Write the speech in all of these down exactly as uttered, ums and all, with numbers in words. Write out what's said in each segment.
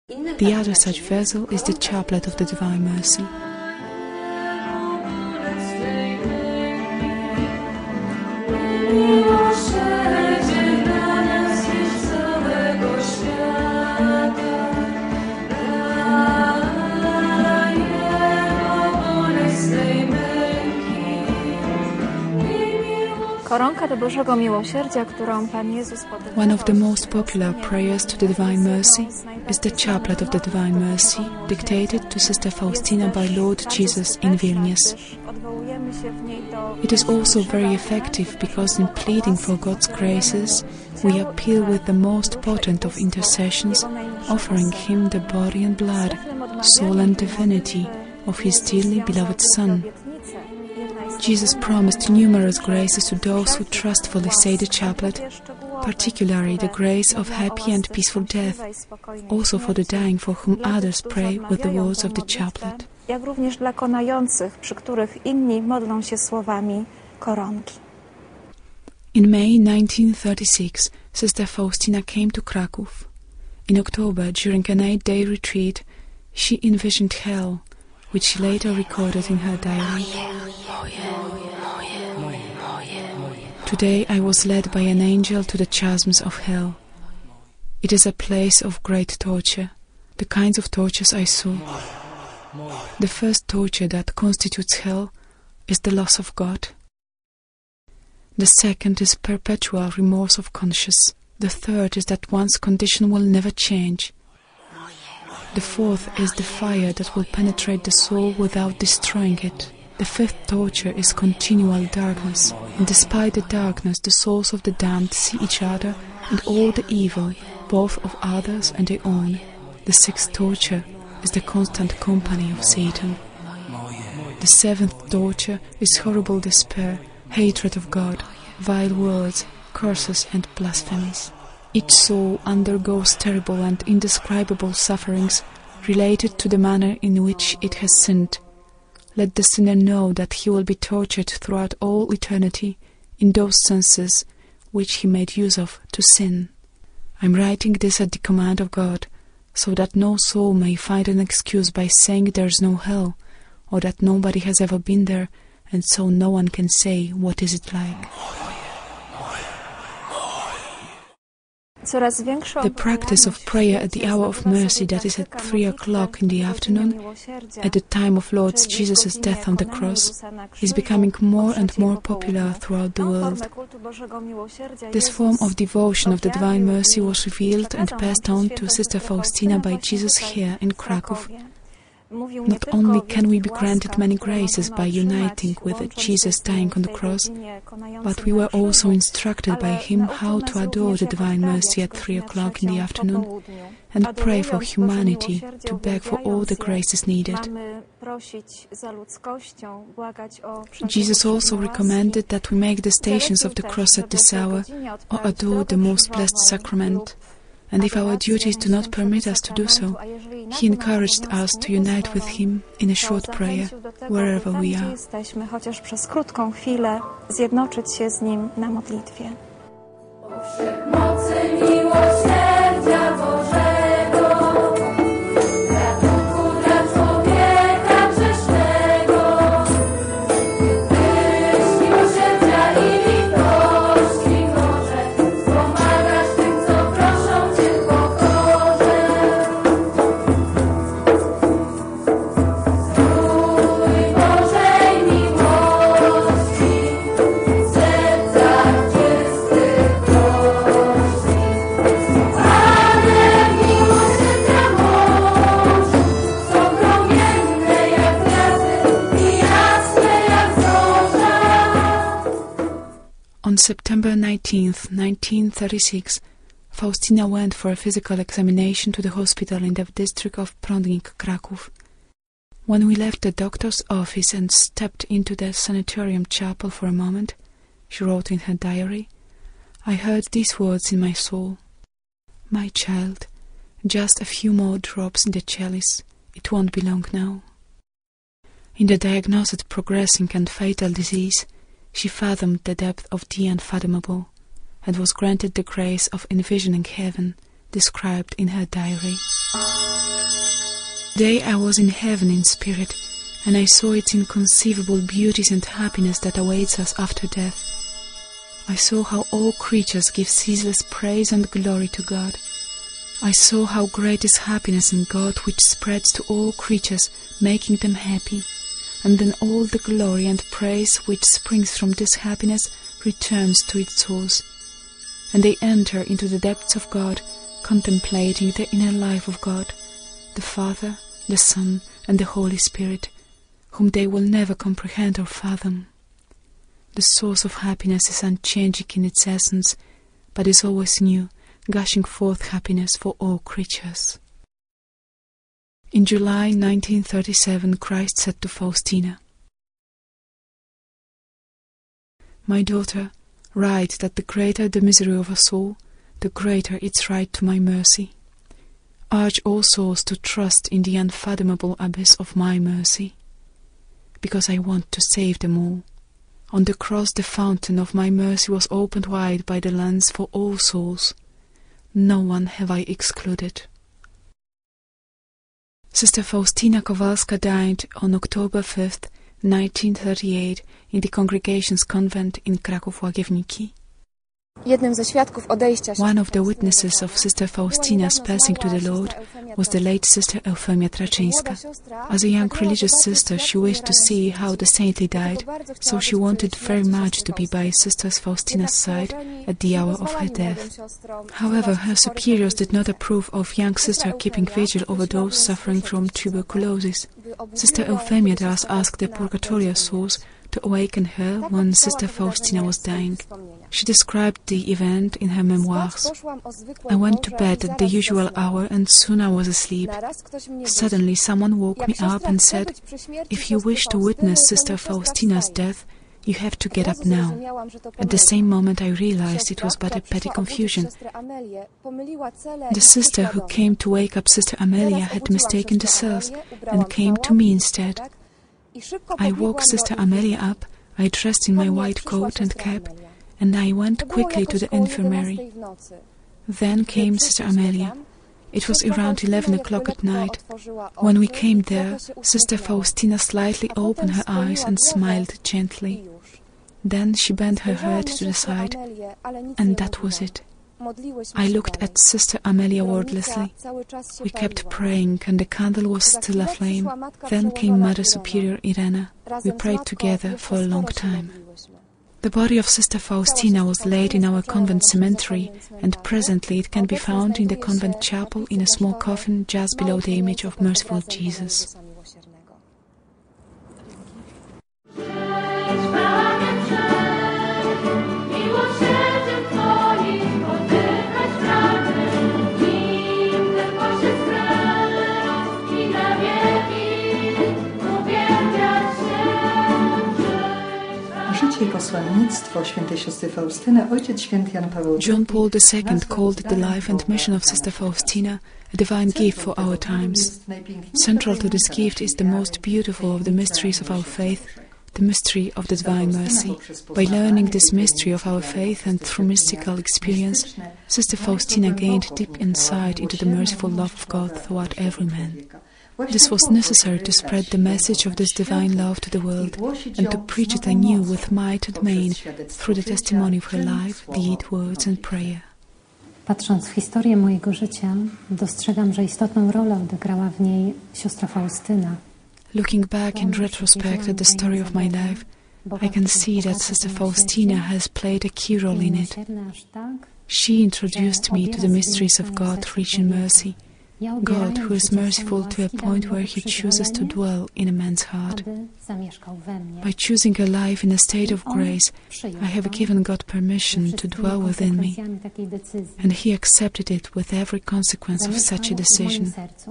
The other such vessel is the chaplet of the Divine Mercy. One of the most popular prayers to the Divine Mercy is the Chaplet of the Divine Mercy, dictated to Sister Faustina by Lord Jesus in Vilnius. It is also very effective because in pleading for God's graces, we appeal with the most potent of intercessions, offering Him the body and blood, soul and divinity of His dearly beloved Son. Jesus promised numerous graces to those who trustfully say the chaplet, particularly the grace of happy and peaceful death, also for the dying for whom others pray with the words of the chaplet. In May nineteen thirty-six, Sister Faustina came to Kraków. In October, during an eight-day retreat, she envisioned hell, which she later recorded in her diary. Today I was led by an angel to the chasms of hell. It is a place of great torture. The kinds of tortures I saw. The first torture that constitutes hell is the loss of God. The second is perpetual remorse of conscience. The third is that one's condition will never change. The fourth is the fire that will penetrate the soul without destroying it. The fifth torture is continual darkness, and despite the darkness the souls of the damned see each other and all the evil, both of others and their own. The sixth torture is the constant company of Satan. The seventh torture is horrible despair, hatred of God, vile words, curses and blasphemies. Each soul undergoes terrible and indescribable sufferings related to the manner in which it has sinned. Let the sinner know that he will be tortured throughout all eternity in those senses which he made use of to sin. I am writing this at the command of God, so that no soul may find an excuse by saying there is no hell, or that nobody has ever been there, and so no one can say what is it like. The practice of prayer at the hour of mercy, that is at three o'clock in the afternoon, at the time of Lord Jesus' death on the cross, is becoming more and more popular throughout the world. This form of devotion of the Divine Mercy was revealed and passed on to Sister Faustina by Jesus here in Kraków. Not only can we be granted many graces by uniting with Jesus dying on the cross, but we were also instructed by Him how to adore the Divine Mercy at three o'clock in the afternoon and pray for humanity, to beg for all the graces needed. Jesus also recommended that we make the Stations of the Cross at this hour or adore the Most Blessed Sacrament. And if our duties do not permit us to do so, He encouraged us to unite with Him in a short prayer, wherever we are. On September nineteenth, nineteen thirty-six, Faustina went for a physical examination to the hospital in the district of Prądnik, Kraków. When we left the doctor's office and stepped into the sanatorium chapel for a moment, she wrote in her diary, I heard these words in my soul. My child, just a few more drops in the chalice, it won't be long now. In the diagnosed progressing and fatal disease, she fathomed the depth of the unfathomable, and was granted the grace of envisioning heaven, described in her diary. Today I was in heaven in spirit, and I saw its inconceivable beauties and happiness that awaits us after death. I saw how all creatures give ceaseless praise and glory to God. I saw how great is happiness in God, which spreads to all creatures, making them happy, and then all the glory and praise which springs from this happiness returns to its source, and they enter into the depths of God, contemplating the inner life of God, the Father, the Son, and the Holy Spirit, whom they will never comprehend or fathom. The source of happiness is unchanging in its essence, but is always new, gushing forth happiness for all creatures. In July nineteen thirty-seven, Christ said to Faustina, "My daughter, write that the greater the misery of a soul, the greater its right to my mercy. Urge all souls to trust in the unfathomable abyss of my mercy, because I want to save them all. On the cross the fountain of my mercy was opened wide by the lens for all souls. No one have I excluded." Sister Faustina Kowalska died on October fifth, nineteen thirty-eight, in the Congregation's convent in Kraków-Łagiewniki. One of the witnesses of Sister Faustina's passing to the Lord was the late Sister Eufemia Traczyńska. As a young religious sister, she wished to see how the saintly died, so she wanted very much to be by Sister Faustina's side at the hour of her death. However, her superiors did not approve of young sister keeping vigil over those suffering from tuberculosis. Sister Eufemia thus asked the purgatorial souls to awaken her when Sister Faustina was dying. She described the event in her memoirs. "I went to bed at the usual hour and soon I was asleep. Suddenly someone woke me up and said, 'If you wish to witness Sister Faustina's death, you have to get up now.' At the same moment I realized it was but a petty confusion. The sister who came to wake up Sister Amelia had mistaken the cells and came to me instead. I woke Sister Amelia up, I dressed in my white coat and cap, and I went quickly to the infirmary. Then came Sister Amelia. It was around eleven o'clock at night. When we came there, Sister Faustina slightly opened her eyes and smiled gently. Then she bent her head to the side, and that was it. I looked at Sister Amelia wordlessly. We kept praying, and the candle was still aflame. Then came Mother Superior Irena. We prayed together for a long time. The body of Sister Faustina was laid in our convent cemetery, and presently it can be found in the convent chapel in a small coffin just below the image of Merciful Jesus. John Paul the Second called the life and mission of Sister Faustina a divine gift for our times. Central to this gift is the most beautiful of the mysteries of our faith, the mystery of the divine mercy. By learning this mystery of our faith and through mystical experience, Sister Faustina gained deep insight into the merciful love of God toward every man. This was necessary to spread the message of this divine love to the world and to preach it anew with might and main through the testimony of her life, deed, words and prayer. Patrząc w historię mojego życia, dostrzegam, że istotną rolę odegrała w niej siostra Faustyna. Looking back in retrospect at the story of my life, I can see that Sister Faustina has played a key role in it. She introduced me to the mysteries of God rich in mercy, God who is merciful to a point where He chooses to dwell in a man's heart. By choosing a life in a state of grace, I have given God permission to dwell within me, and He accepted it with every consequence of such a decision.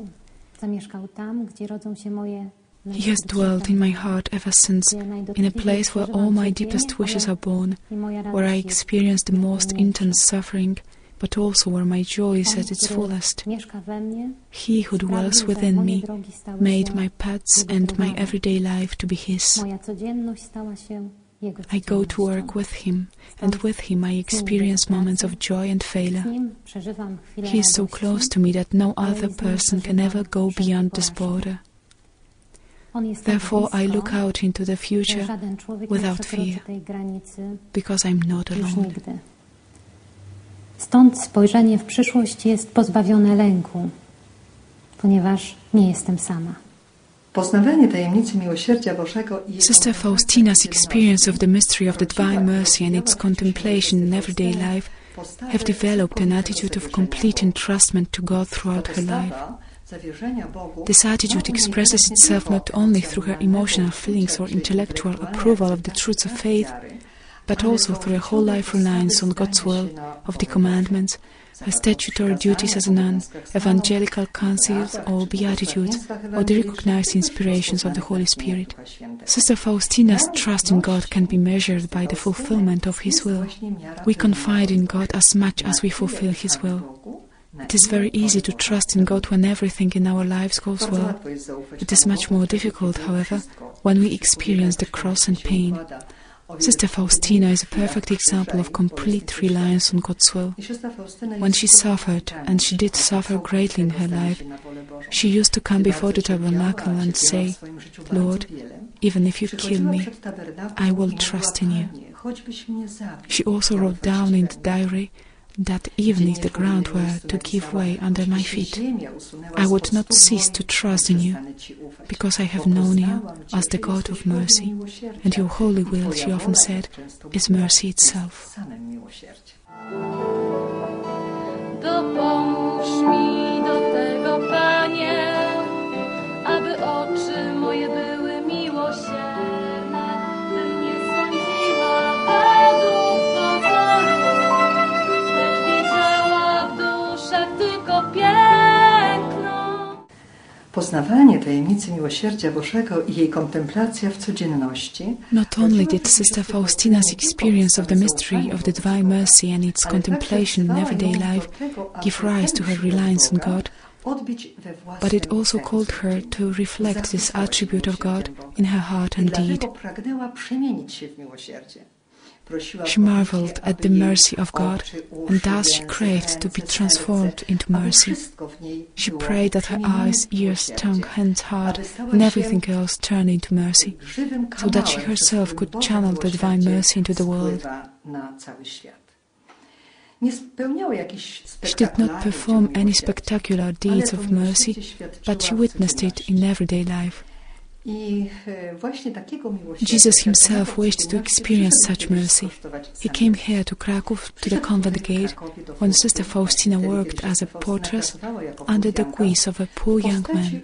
He has dwelt in my heart ever since, in a place where all my deepest wishes are born, where I experience the most intense suffering, but also where my joy is at its fullest. He who dwells within me made my paths and my everyday life to be His. I go to work with Him, and with Him I experience moments of joy and failure. He is so close to me that no other person can ever go beyond this border. Therefore I look out into the future without fear, because I'm not alone. Stąd spojrzenie w przyszłość jest pozbawione lęku, ponieważ nie jestem sama. Poznawanie tajemnicy miłosierdzia Bożego i Sister Faustina's experience of the mystery of the divine mercy and its contemplation in everyday life have developed an attitude of complete entrustment to God throughout her life. This attitude expresses itself not only through her emotional feelings or intellectual approval of the truths of faith, but also through a whole life reliance on God's will, of the commandments, her statutory duties as a nun, evangelical counsels or beatitudes, or the recognized inspirations of the Holy Spirit. Sister Faustina's trust in God can be measured by the fulfillment of His will. We confide in God as much as we fulfill His will. It is very easy to trust in God when everything in our lives goes well. It is much more difficult, however, when we experience the cross and pain. Sister Faustina is a perfect example of complete reliance on God's will. When she suffered, and she did suffer greatly in her life, she used to come before the tabernacle and say, "Lord, even if you kill me, I will trust in you." She also wrote down in the diary that even if the ground were to give way under my feet, I would not cease to trust in you, because I have known you as the God of mercy, and your holy will, she often said, is mercy itself. Dopomóż mi do tego, Panie, aby oczy moje były miłosierne, bym nie sądziła według pozoru, lecz widziała w duszach tylko piękno. Poznawanie tajemnicy miłosierdzia Bożego i jej kontemplacja w codzienności. Not only did Sister Faustina's experience of the mystery of the divine mercy and its contemplation in everyday life give rise to her reliance on God, but it also called her to reflect this attribute of God in her heart and deed. She marveled at the mercy of God, and thus she craved to be transformed into mercy. She prayed that her eyes, ears, tongue, hands, heart, and everything else turn into mercy, so that she herself could channel the divine mercy into the world. She did not perform any spectacular deeds of mercy, but she witnessed it in everyday life. Jesus himself wished to experience such mercy. He came here to Kraków, to the convent gate, when Sister Faustina worked as a portress under the guise of a poor young man.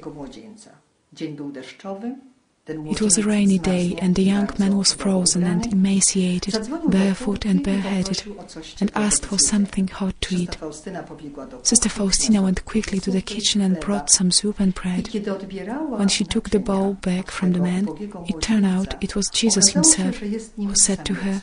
It was a rainy day, and the young man was frozen and emaciated, barefoot and bareheaded, and asked for something hot to eat. Sister Faustina went quickly to the kitchen and brought some soup and bread. When she took the bowl back from the man, it turned out it was Jesus himself, who said to her,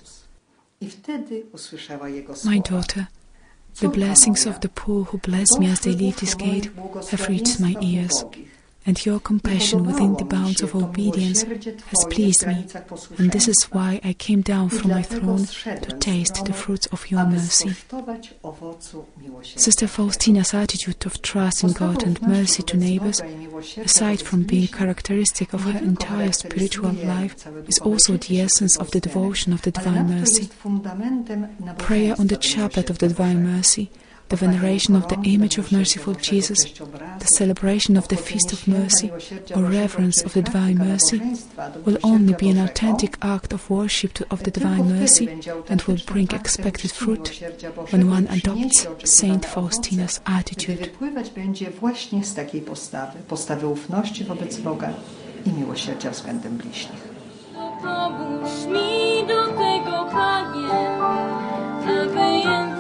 "My daughter, the blessings of the poor who bless me as they leave this gate have reached my ears. And your compassion within the bounds of obedience has pleased me, and this is why I came down from my throne to taste the fruits of your mercy." Sister Faustina's attitude of trust in God and mercy to neighbors, aside from being characteristic of her entire spiritual life, is also the essence of the devotion of the Divine Mercy. Prayer on the chaplet of the Divine Mercy, the veneration of the image of merciful Jesus, the celebration of the Feast of Mercy, or reverence of the Divine Mercy, will only be an authentic act of worship to, of the Divine Mercy, and will bring expected fruit when one adopts Saint Faustina's attitude. Właśnie z takiej postawy, postawy ufności wobec Boga i miłosierdzia względem bliźnich. Pomóż mi do tego, Panie, aby